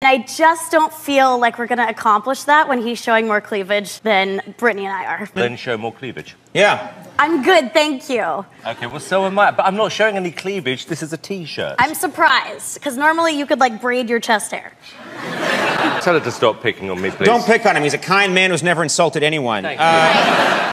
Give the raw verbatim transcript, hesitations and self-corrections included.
I just don't feel like we're gonna accomplish that when he's showing more cleavage than Brittany and I are. Then show more cleavage. Yeah. I'm good, thank you. Okay, well, so am I, but I'm not showing any cleavage. This is a t-shirt. I'm surprised, because normally you could, like, braid your chest hair. Tell her to stop picking on me, please. Don't pick on him. He's a kind man who's never insulted anyone. Thank uh, you.